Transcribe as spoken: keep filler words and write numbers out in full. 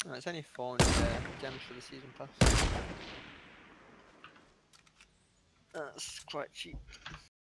Oh, it's only four hundred uh, gems for the season pass. That's quite cheap.